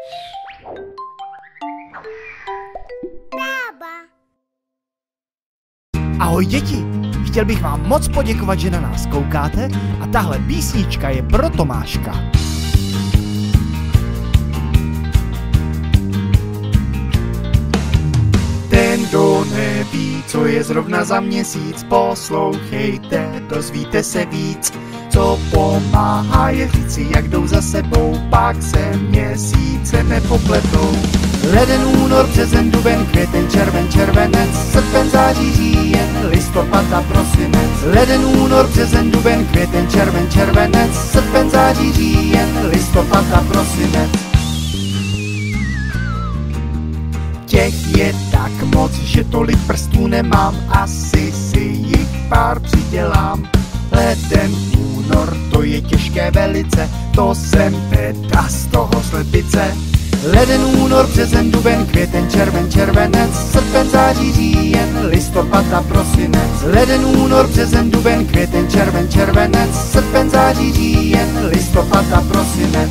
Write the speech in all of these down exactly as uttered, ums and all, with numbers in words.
Ahoj děti, chtěl bych vám moc poděkovat, že na nás koukáte a tahle písnička je pro Tomáška. Ten, kdo neví, co je zrovna za měsíc, poslouchejte, dozvíte se víc. Co pomáhá je říci, jak jdou za sebou, pak se měsíce nepopletou. Leden, únor, březen, duben, květen, červen, červenec, srpen, září, říjen, listopad a prosinec. Leden, únor, březen, duben, květen, červen, červenec, srpen, září, říjen, listopad a prosinec. Těch je tak moc, že tolik prstů nemám, asi si jich pár přidělám. Leden, únor, to je těžké velice, to jsem teda z toho slepice. Leden, únor, březen, duben, květen, červen, červenec, srpen, září, říjen, listopad a prosinec. Leden, únor, březen, duben, květen, červen, červenec, srpen, září, říjen, listopad a prosinec.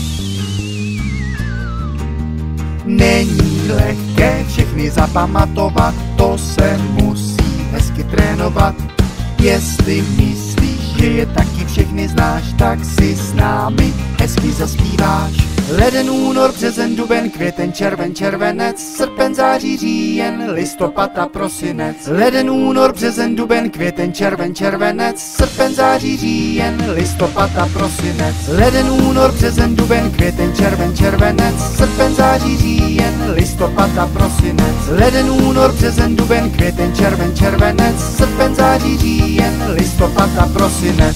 Není lehké všechny zapamatovat, to se musí hezky trénovat. Jestli myslíš, že je taky všechny znáš, tak si s námi hezky zaspíváš. Leden, únor, březen, duben, květen, červen, červenec, srpen, září, říjen, listopad a prosinec. Leden, únor, březen, duben, květen, červen, červenec, srpen, září, říjen, listopad a prosinec. Leden, únor, březen, duben, květen, červen, červenec, srpen, září, říjen, listopad a prosinec. Leden, únor, březen, duben, květen, červen, červenec, srpen, září, říjen, listopad a prosinec.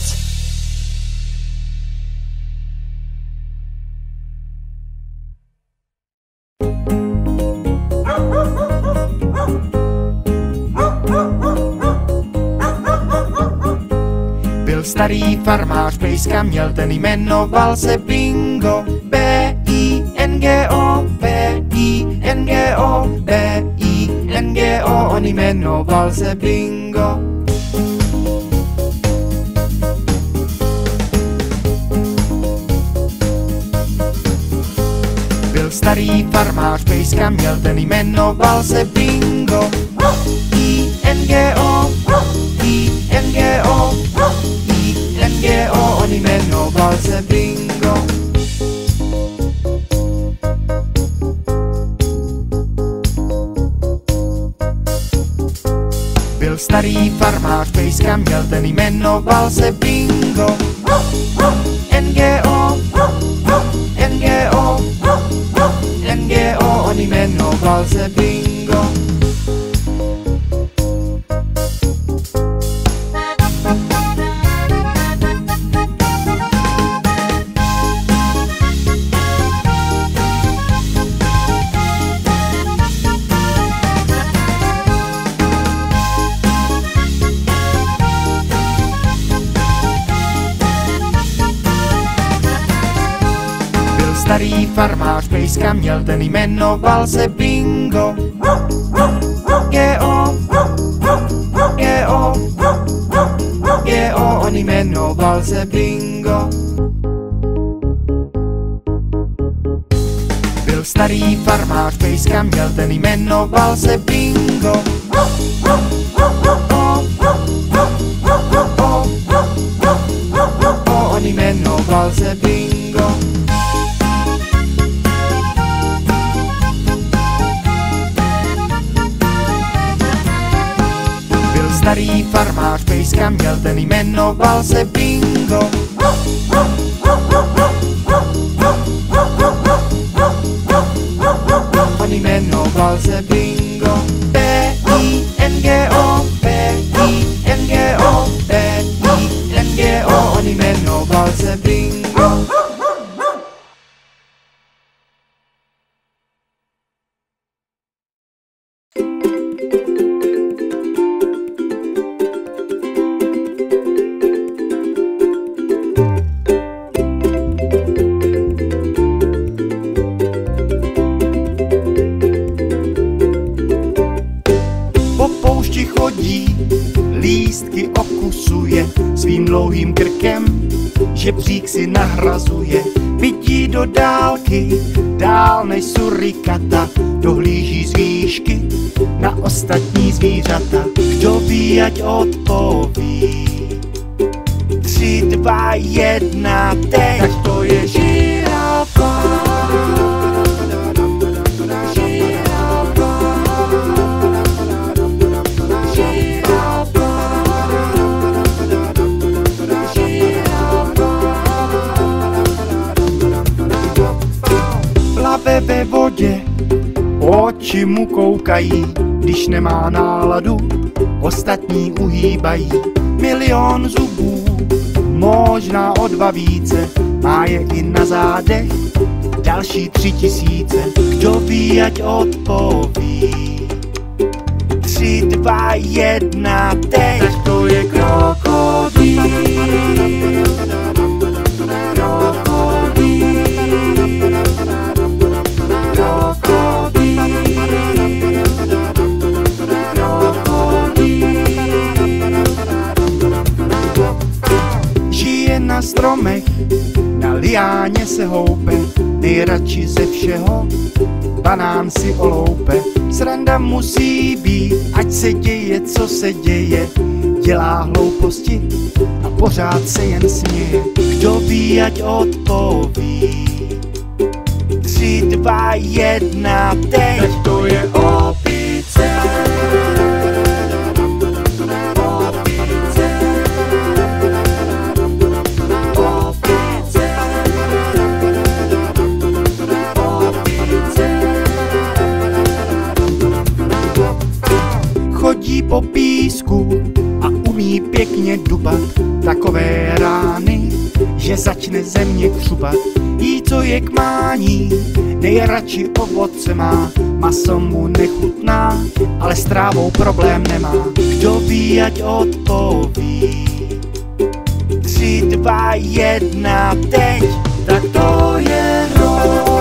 Starý farmář pejska měl, ten jmenoval se Bingo. B I N G O, B I N G O, B I N G O, on jmenoval se Bingo. Byl starý farmář pejska měl, ten jmenoval se Bingo. I N G O, I N G O, N G O, on jmenoval se Bingo. Byl starý farmář pejska měl, ten jmenoval se Bingo. N G O, N G O, N G O, on jmenoval se Bingo. Starý farmář pejska měl, ten jmenoval se Bingo. G O, G O, G O, on jmenoval se Bingo. Byl starý farmář pejska měl, ten jmenoval se Bingo. On jmenoval se Bingo. Starý farmář pejska měl, ten jmenoval se Bingo. On jmenoval se Bingo. B I N G O, B I N G O, B I N G O, on jmenoval se Bingo. Lístky okusuje svým dlouhým krkem, žebřík si nahrazuje, pití do do dálky, dál než surikata, dohlíží z výšky na ostatní zvířata. Kdo ví, ať odpoví. Tři, dva, jedna, teď. Tak to je žirafa. Plave ve vodě, oči mu koukají, když nemá náladu, ostatní uhýbají. Milion zubů, možná o dva více, má je i na zádech, další tři tisíce. Kdo ví, ať odpoví. Tři, dva, jedna, teď. Tak to je krokodýl. Žije na stromech, na liáně se houpe, nejradši ze všeho banán si oloupe. Sranda musí být, ať se děje, co se děje, dělá hlouposti a pořád se jen směje. Kdo ví, ať odpoví. Tři, dva, jedna, teď. Teď to je opice. Chodí po písku a umí pěkně dubat, takové rány, že začne země křupat. Jí, co je k mání, nejradši ovoce má, maso mu nechutná, ale s trávou problém nemá. Kdo ví, ať odpoví. Tři, dva, jedna, teď. Tak to je rok.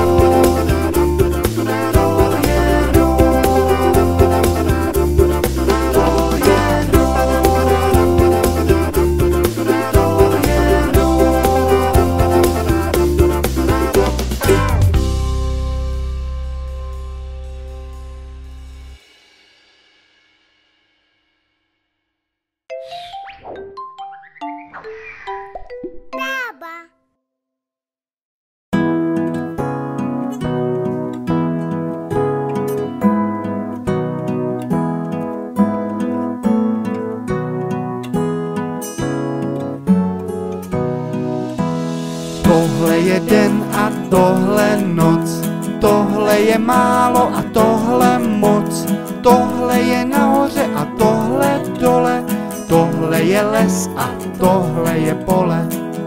Tohle je den a tohle noc, tohle je málo a tohle moc, tohle je nahoře a tohle dole, tohle je les a tohle je pole.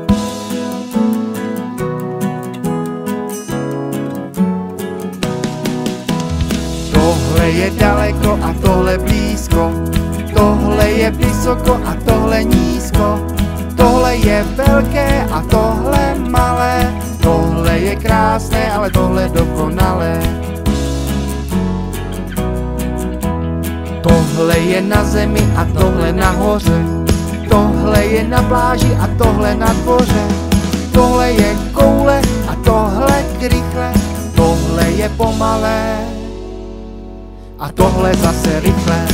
Tohle je daleko a tohle blízko, tohle je vysoko a tohle nízko, tohle je velké a tohle malé, tohle je krásné, ale tohle dokonalé. Tohle je na zemi a tohle nahoře, tohle je na pláži a tohle na dvoře, tohle je koule a tohle rychle, tohle je pomalé a tohle zase rychle.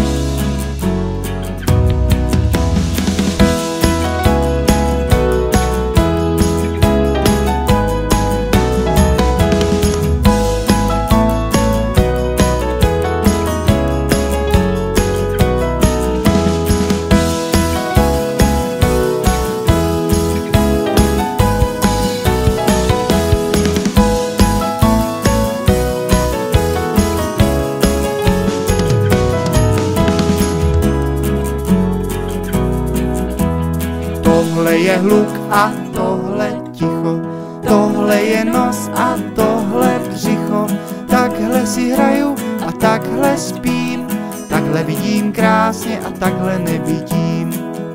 Tohle je hluk a tohle ticho, tohle je nos a tohle břicho, takhle si hraju a takhle spím, takhle vidím krásně a takhle nevidím.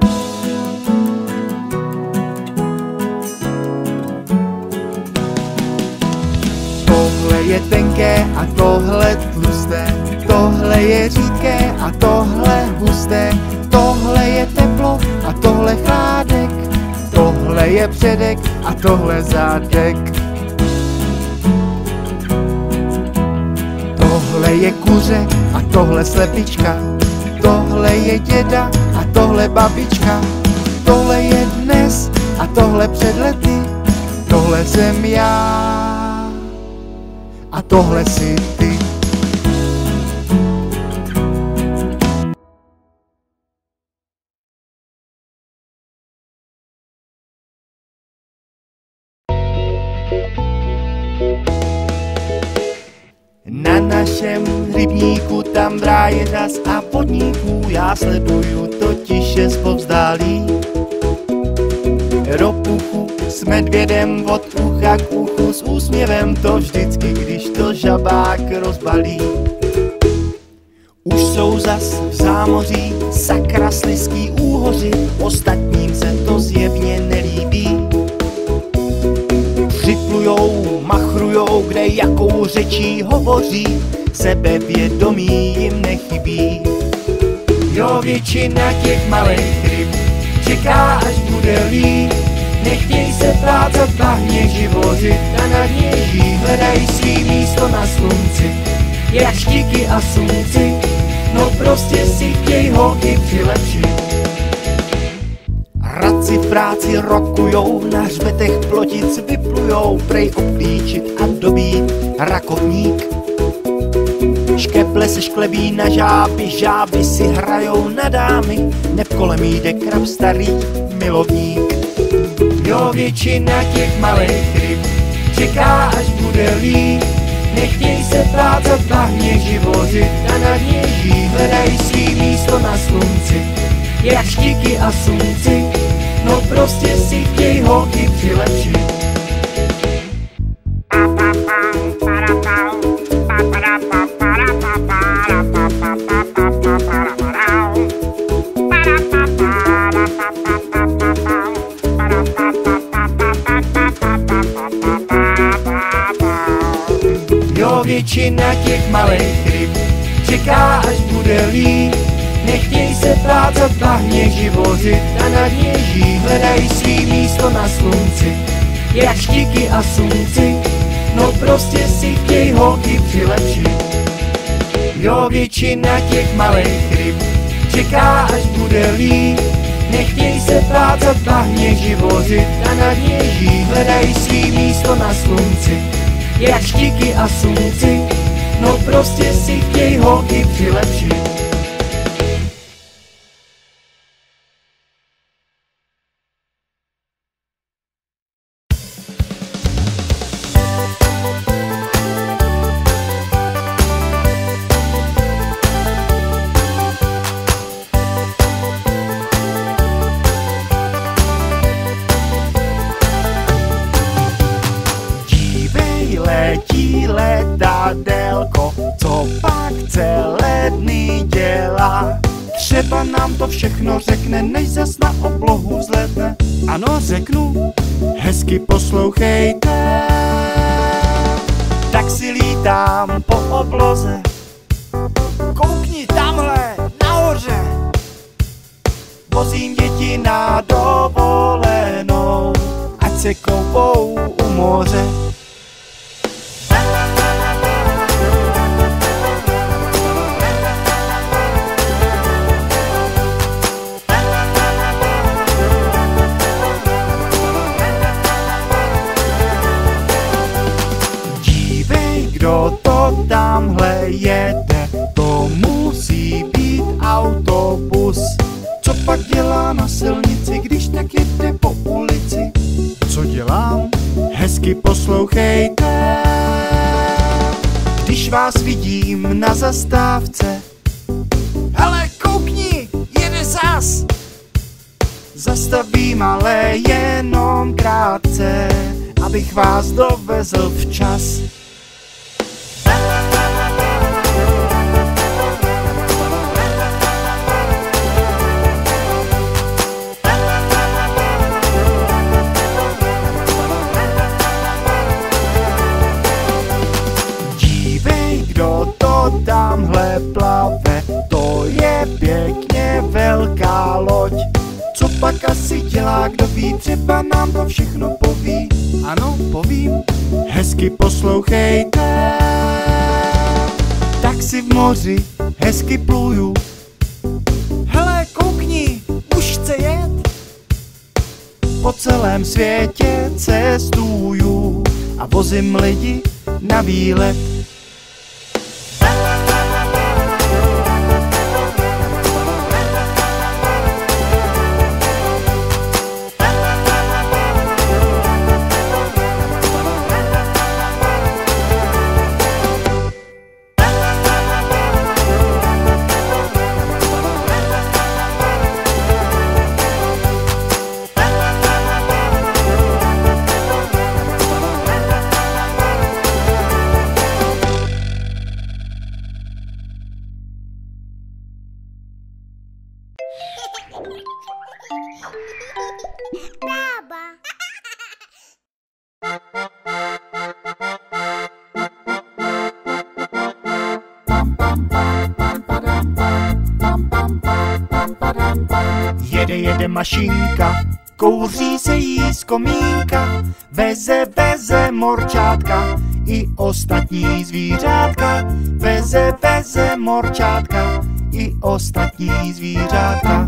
Tohle je tenké a tohle tlusté, tohle je řídké a tohle husté, tohle je teplo a tohle chládek, tohle Tohle je předek a tohle zadek. Tohle je kuře a tohle slepička. Tohle je děda a tohle babička. Tohle je dnes a tohle před lety. Tohle jsem já a tohle si ty. Na našem rybníku tam vráje řas a podniků já sleduju totiž je zpovzdálí. Ropuchu s medvědem od ucha k uchu, s úsměvem to vždycky, když to žabák rozbalí. Už jsou zas v zámoří sakra slizký úhoři, ostatním se to zjevně nelíbí. Připlujou, machrujou, kde jakou řečí hovoří, sebevědomí jim nechybí. Jo, většina těch malých ryb čeká, až bude líp. Nechtěj se plácat v bahně, živořit a nad něží, hledají svý místo na slunci, jak štíky a slunci, no prostě si chtěj holky přilepšit. Radci v práci rokujou, na hřbetech plotic vyplujou, prej obklíčit a dobít rakovník. Škeple se šklebí na žáby, žáby si hrajou na dámy, neb kolem jde krab starý milovník. Jo, většina těch malých ryb čeká, až bude líp. Nechtěj se plácat v bahně, živořit a nad něží, hledají svý místo na slunci, jak štíky a slunci, no prostě si chtěj holky přilepšit. Jo, většina těch malých ryb čeká, až bude líp. Nechtěj se plácat v bahně, živořit a nad něží, hledají svý místo na slunci, jak štíky a slunci, no prostě si chtěj holky přilepšit. Jo, většina těch malých ryb čeká, až bude líp. Nechtěj se plácat v bahně, živořit a nad něží, hledají svý místo na slunci, jak štíky a slunci, no prostě si chtěj holky přilepšit. Letí letadélko, co pak celé dny dělá. Třeba nám to všechno řekne, než zas na oblohu vzletne. Ano, řeknu, hezky poslouchejte. Tak si lítám po obloze, koukni tamhle nahoře. Vozím děti na dovolenou, ať se koupou u moře. Kdo to tamhle jede, to musí být autobus. Co pak dělá na silnici, když tak jede po ulici? Co dělám? Hezky poslouchejte. Když vás vidím na zastávce, hele, koukni, jede zas. Zastavím, ale jenom krátce, abych vás dovezl včas. Tamhle plave, to je pěkně velká loď. Co pak asi dělá, kdo ví, třeba všechno poví. Ano, povím, hezky poslouchejte. Tak si v moři hezky pluju. Hele, koukni, už chce jet. Po celém světě cestuju a vozím lidi na výlet. Bába. Jede, jede mašinka, kouří se jí z komínka, veze, veze morčátka i ostatní zvířátka, veze, veze morčátka i ostatní zvířátka.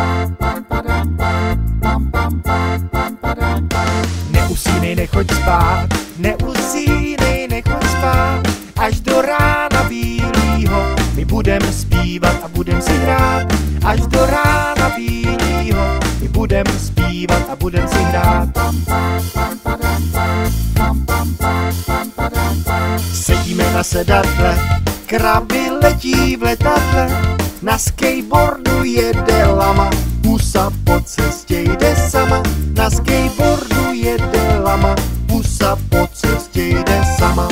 Neusínej, nechoď spát, neusínej, nechoď spát, až do rána bílýho my budem zpívat a budem si hrát. Až do rána bílýho my budem zpívat a budem si hrát. Sedíme na sedadle, kraby letí v letadle, na skateboardu jede lama, pusa po cestě jde sama. Na skateboardu jede lama, pusa po cestě jde sama.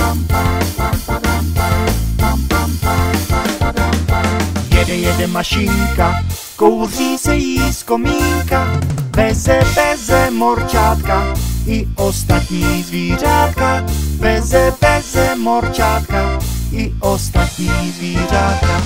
Jede, jede mašinka, kouří se jí z komínka, veze, veze morčátka i ostatní zvířátka, veze, veze morčátka i ostatní zvířátka.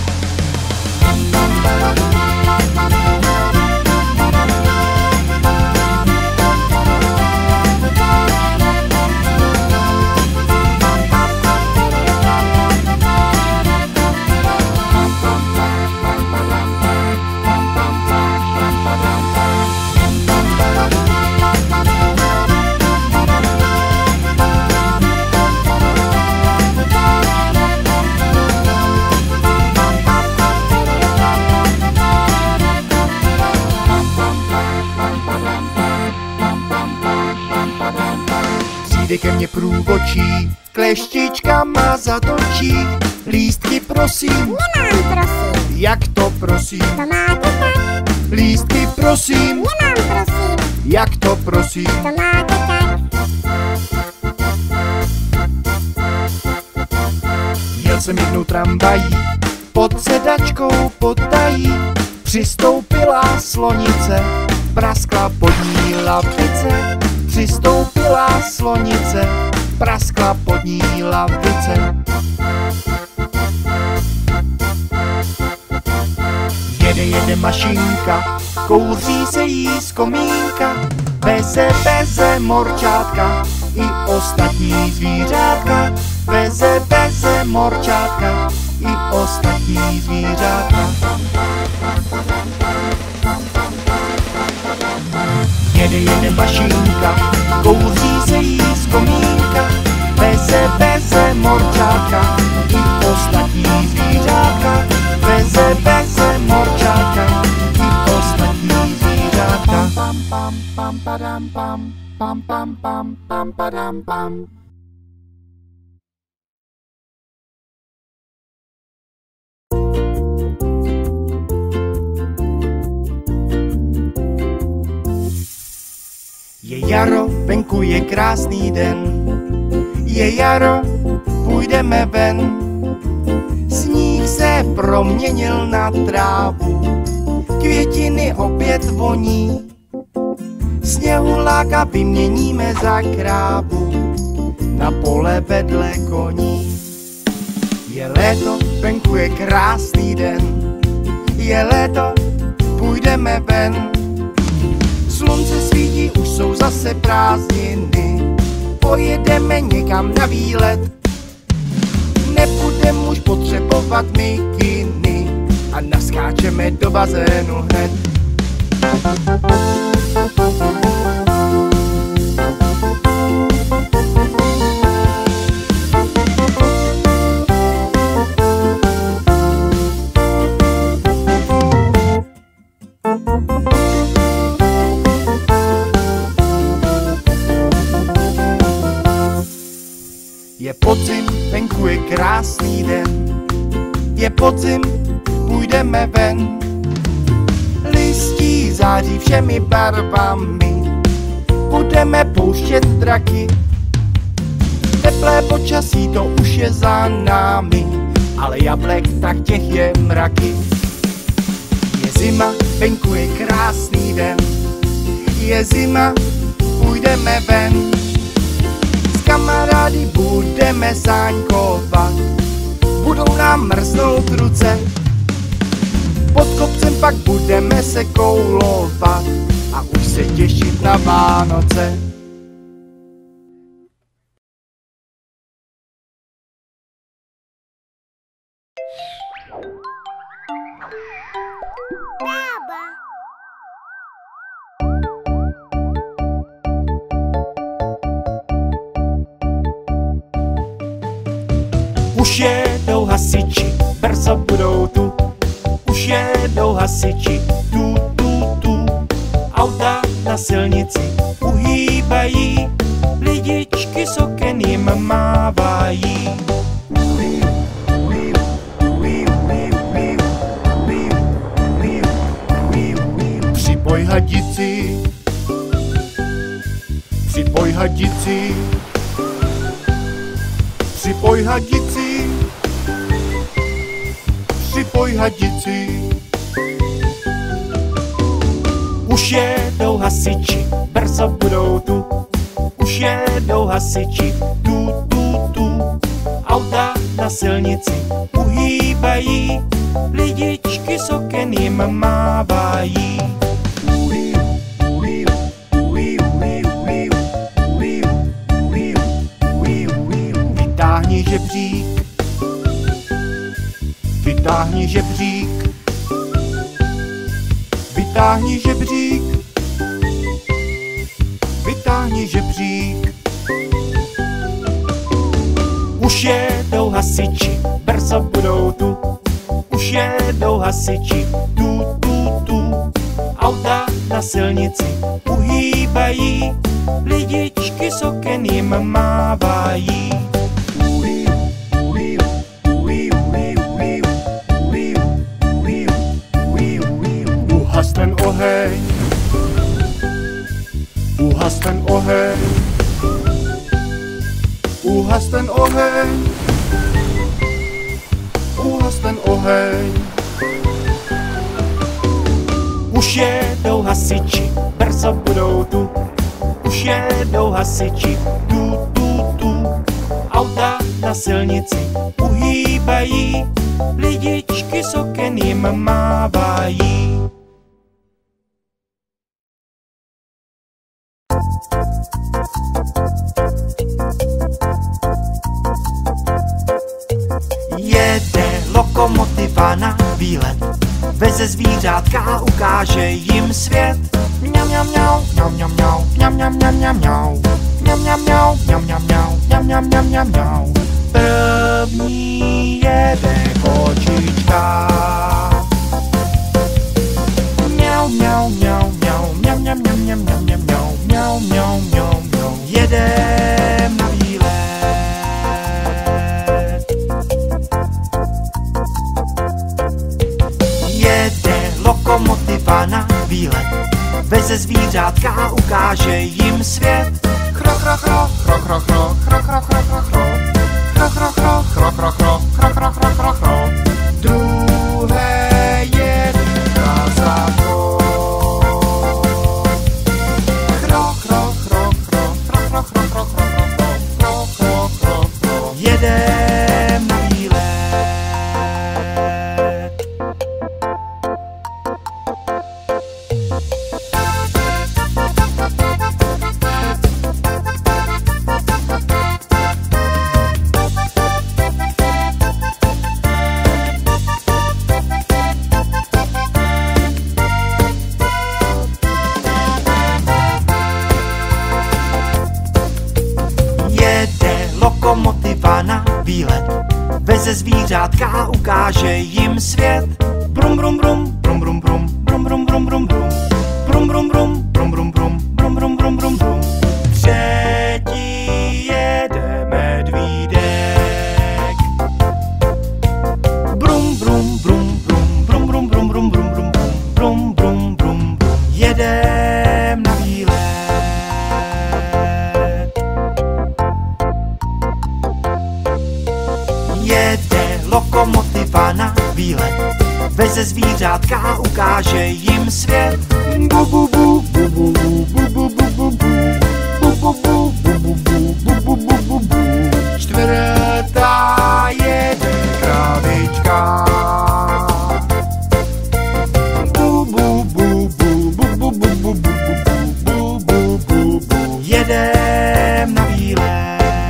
Přijde ke mně průvočí, kleštičkama zatočí, lístky prosím. Nemám prosím. Jak to prosím? To máte tak. Lístky prosím. Nemám prosím. Jak to prosím? To máte tak. Jel jsem jednou tramvají, pod sedačkou potají, přistoupila slonice, praskla pod ní lavice. Přistoupila slonice, praskla pod ní lavice. Jede, jede mašinka, kouří se jí z komínka, veze, veze morčátka i ostatní zvířátka, veze, veze morčátka i ostatní zvířátka. Jede, jede mašinka, kouří se jí z komínka, veze, veze morčátka i ostatní zvířátka, veze, veze morčátka i ostatní zvířátka. Pam, pam, pam, padam, pam, pam, pam, pam, pam, padam, pam. Je jaro, venku je krásný den, je jaro, půjdeme ven. Sníh se proměnil na trávu, květiny opět voní, sněhuláka vyměníme za krávu, na pole vedle koní. Je léto, venku je krásný den, je léto, půjdeme ven. Slunce svítí, už jsou zase prázdniny, pojedeme někam na výlet. Nebudem už potřebovat mikiny a naskáčeme do bazénu hned. Je podzim, venku je krásný den. Je podzim, půjdeme ven. Listí září všemi barvami. Budeme pouštět draky. Teplé počasí, to už je za námi, ale jablek, tak těch je mraky. Je zima, venku je krásný den. Je zima, půjdeme ven. Kamarádi budeme sáňkovat, budou nám mrznout ruce. Pod kopcem pak budeme se koulovat a už se těšit na Vánoce. Bába. Už jedou hasiči, brzo budou tu. Už jedou hasiči, tu, tu, tu. Auta na silnici uhýbají, lidičky s oken jim mávají. Připoj hadici, připoj hadici. Připoj hadici, připoj hadici. Už jedou hasiči, brzo budou tu. Už jedou hasiči, tu, tu, tu. Auta na silnici uhýbají, lidičky s oken jim mávají. Vytáhni žebřík, vytáhni žebřík, vytáhni žebřík, vytáhni žebřík. Už jedou hasiči, brzo budou tu. Už jedou hasiči, tu, tu, tu. Auta na silnici uhýbají, lidičky s oken jim mávají. Uhas ten oheň, uhas ten oheň, uhas ten oheň, uhas ten oheň. Už jedou hasiči, brzo budou tu. Už jedou hasiči, tu, tu, tu. Auta na silnici uhýbají, lidičky s oken jim mávají. Jede lokomotiva na výlet, veze zvířátka a ukáže jim svět. Mňam, mňam, mňau, mňam, mňam, mňau, mňam, mňam, mňam, mňam, mňau. Mňam, mňam, mňau, mňam, mňam, mňau, mňam, mňam, mňam, mňam, mňau. První jede kočička. Mňau, mňau, mňau, mňau, mňam, mňam, mňam, mňam, mňam, mňam, mňau, mňau, mňau, mňau, mňau. Jedem na výlet. Jede lokomotiva na výlet, veze zvířátka a ukáže jim svět. Chro, chro, chro, chro, chro, chro, chro, chro, chro, chro, chro. Chro, chro, chro, chro, chro, chro, chro, chro, chro, chro, chro. Druhé jede prasátko. Chro, chro, chro, chro, chro, chro, chro, chro, chro, chro, chro, chro, chro. Jedem na výlet. Lokomotiva na výlet veze zvířátka a ukáže jim svět. Brum brum brum, brum brum brum, brum brum brum brum brum, brum brum brum, brum brum brum, brum brum brum brum brum. Třetí jede medvídek. Brum brum brum brum, brum brum brum brum brum brum brum brum brum brum. Jedem na výlet. Jede lokomotiva na výlet, veze zvířátka a ukáže jim svět. Bu bu bu bu bu bu bu bu bu bu bu bu bu bu bu bu bu. Čtvrtá jede kravička. Bu bu bu bu bu bu bu bu bu bu bu bu bu. Jedem na výlet.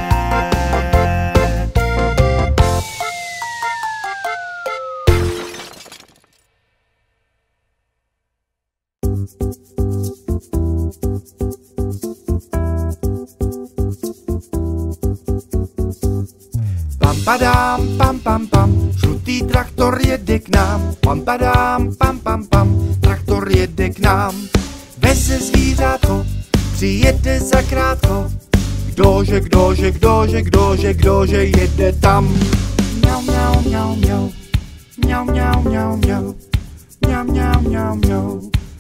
Pam padám, pam pam pam, žlutý traktor jede k nám. Pam padám, pam pam pam, traktor jede k nám. Veze zvířátko, přijede zakrátko. Kdože, kdože, kdože, kdože, kdože jede tam. Mňau, mňau, mňau, mňau, mňau, mňau, mňau, mňau, mňau, mňau, mňau, mňau,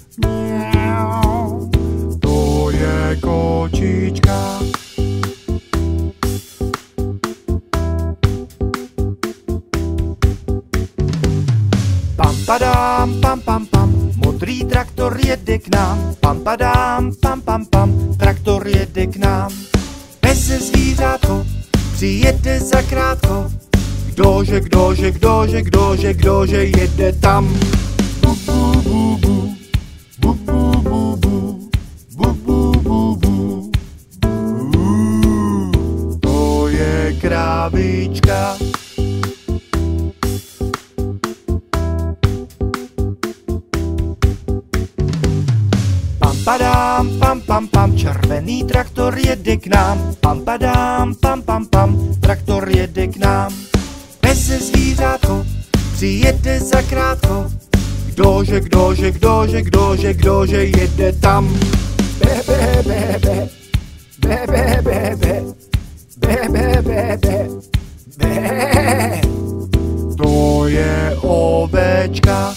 mňau. To je kočička. Pam padám, pam pam pam, modrý traktor jede k nám. Pam padám, pam pam pam, traktor jede k nám. Veze zvířátko, přijede zakrátko. Kdože, kdože, kdože, kdože, kdože jede tam. Bu bu bu bu, bu bu bu bu, bu bu bu bu. To je kravička. Pam padám, pam pam pam, červený traktor jede k nám. Pam padám, pam pam pam, traktor jede k nám. Veze zvířátko, přijede zakrátko. Kdože, kdože, kdože, kdože, kdože jede tam. Be, be, be, be, be, be, be, be, be, be, be, be, be. To je ovečka.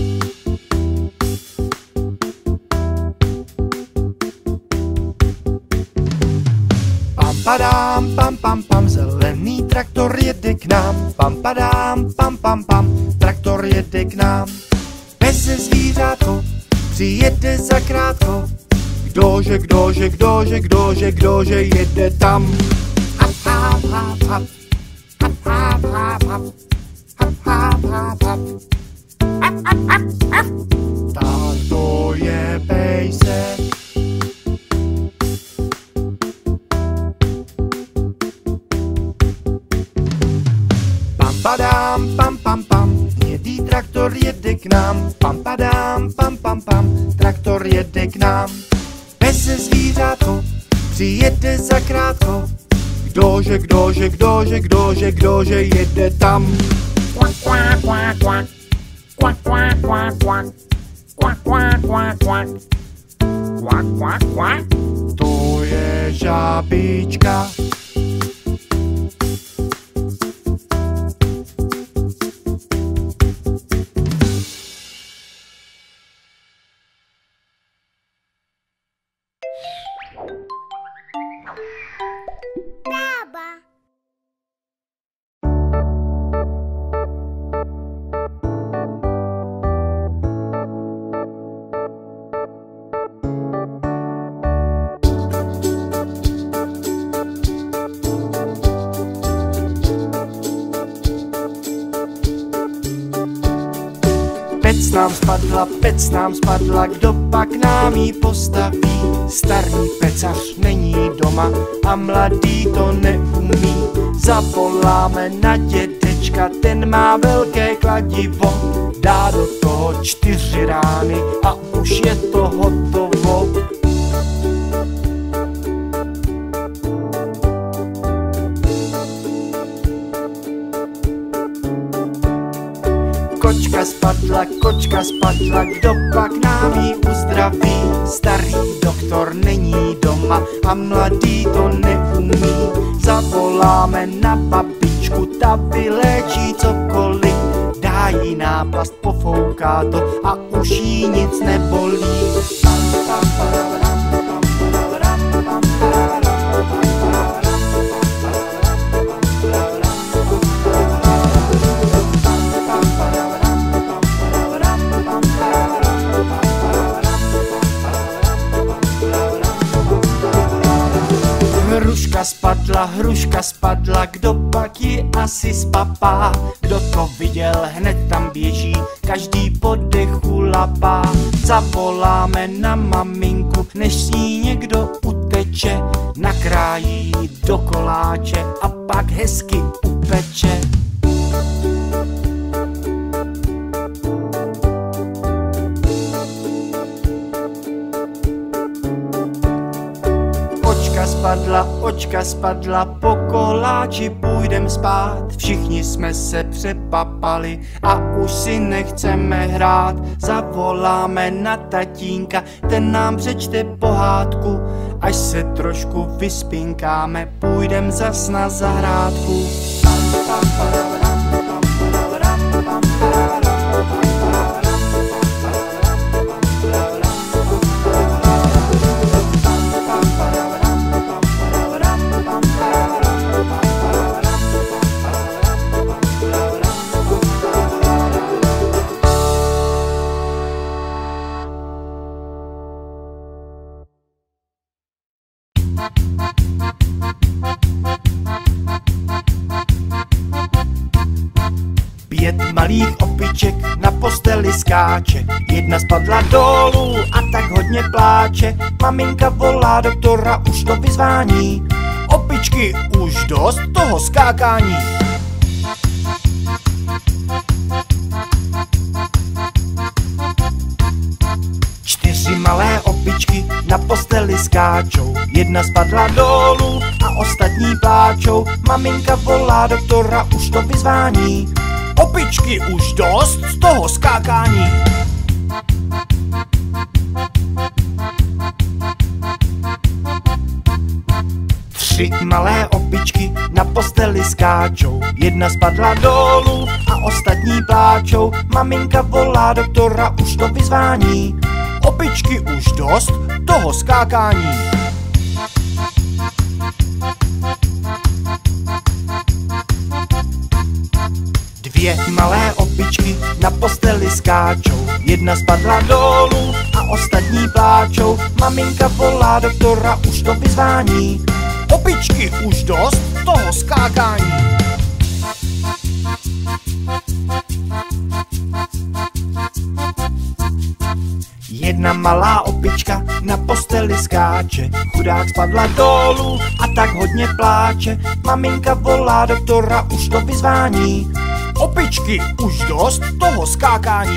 Pam padám, pam pam pam, zelený traktor jede k nám. Pam padám, pam pam pam, traktor jede k nám. Veze zvířátko, přijede zakrátko. Kdože, kdože, kdože, kdože, kdože jede tam. Hap, hap, hap, hap, hap, hap, hap, hap, hap, hap, hap, hap. Hap, hap, hap, hap. Tak to je pejsek. Pam padám, pam pam pam, hnědý traktor jede k nám. Pam padám, pam pam pam, traktor jede k nám. Veze zvířátko, přijede zakrátko. Kdože, kdože, kdože, kdože, kdože jede tam. Kvak, kvak, kvak, kvak. Kvak, kvak, kvak, kvak. Kvak, kvak, kvak, kvak. Kvak, kvak, kvak. To je žábička. Bába. Pec nám spadla, pec nám spadla, kdo pak nám jí postaví? Starý pecař není doma a mladý to neumí. Zavoláme na dědečka, ten má velké kladivo. Dá do toho čtyři rány a už je to hotovo. Kočka spadla, kočka spadla, kdo pak nám ji uzdraví? Starý doktor není doma a mladý to neumí. Zavoláme na babičku, ta vyléčí cokoliv. Dá jí náplast, pofouká to a už jí nic nebolí. Hruška spadla, hruška spadla, kdo pak ji asi spapá? Kdo to viděl, hned tam běží, každý po dechu lapá. Zavoláme na maminku, než s ní někdo uteče. Nakrájí do koláče a pak hezky upeče. Očka spadla, očka spadla, po koláči půjdem spát. Všichni jsme se přepapali a už si nechceme hrát. Zavoláme na tatínka, ten nám přečte pohádku. Až se trošku vyspinkáme, půjdem zas na zahrádku. Pět malých opiček na posteli skáče, jedna spadla dolů a tak hodně pláče. Maminka volá doktora, už to vyzvání. Opičky, už dost toho skákání. Čtyři malé opičky na posteli skáčou, jedna spadla dolů a ostatní pláčou. Maminka volá doktora, už to vyzvání. Opičky, už dost z toho skákání. Tři malé opičky na posteli skáčou, jedna spadla dolů a ostatní pláčou. Maminka volá doktora, už to vyzvání. Opičky, už dost toho skákání. Dvě malé opičky na posteli skáčou, jedna spadla dolů a ostatní pláčou. Maminka volá doktora, už to vyzvání. Opičky, už dost toho skákání. Jedna malá opička na posteli skáče, chudák spadla dolů a tak hodně pláče. Maminka volá doktora, už to vyzvání. Opičky, už dost toho skákání.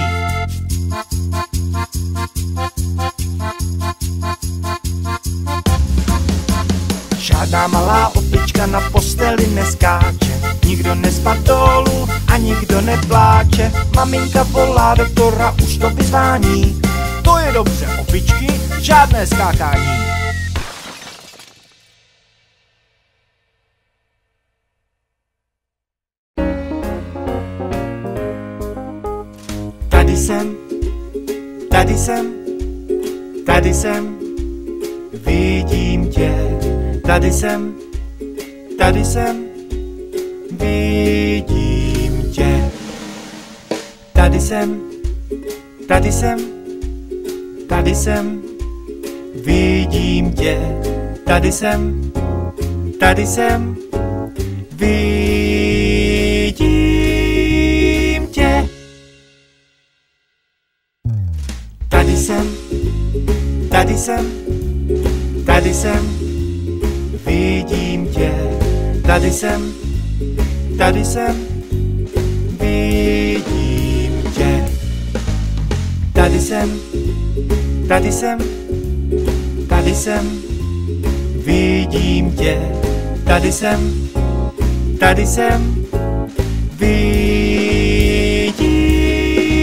Žádná malá opička na posteli neskáče, nikdo nespadl dolů a nikdo nepláče. Maminka volá doktora, už to vyzvání. To je dobře, opičky, žádné skákání. Tady jsem, tady jsem, tady jsem, vidím tě. Tady jsem, tady jsem, vidím tě. Tady jsem, tady jsem, tady jsem, vidím tě. Tady jsem, tady jsem, vidím tě. Tady jsem, tady jsem, tady jsem, vidím tě. Tady jsem, tady jsem, vidím tě. Tady jsem, tady jsem, tady jsem, vidím tě. Tady jsem, tady jsem, vidím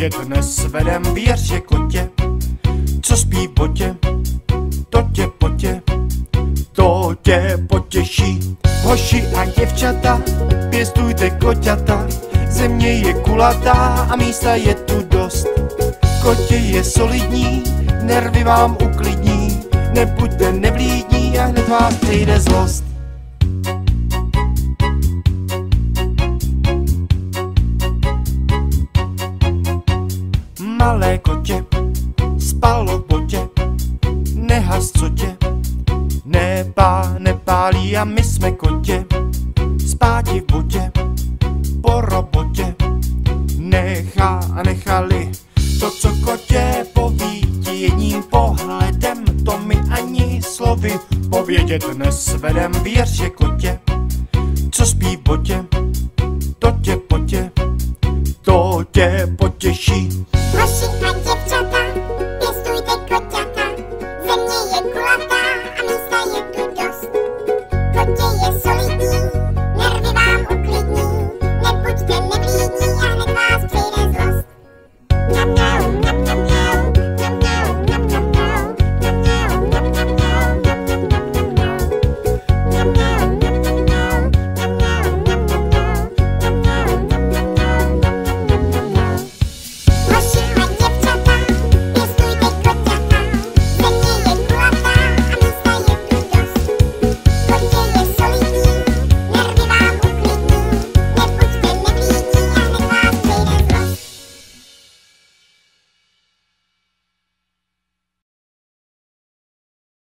povědět dnes vedem, věř, že kotě, co spí v botě, to tě potě, to tě potěší. Hoši a děvčata, pěstujte koťata, země je kulatá a místa je tu dost. Kotě je solidní, nervy vám uklidní, nebuďte nevlídní a hned vás přijde zlost. Malé kotě, spalo v botě, nehas co tě, nepá, nepálí a my jsme kotě, spáti v botě, po robotě, nechá a nechali, to co kotě poví ti jedním pohledem, to mi ani slovy povědět dnes vedem, věř, že kotě, co spí v botě, to tě potě, to tě potěší. Hoši a